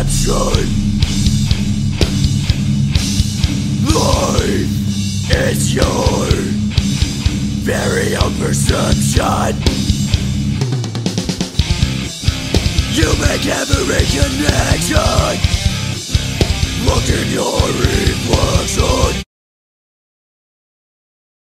perception. Life is your very own perception. You make every connection. Look in your reflection.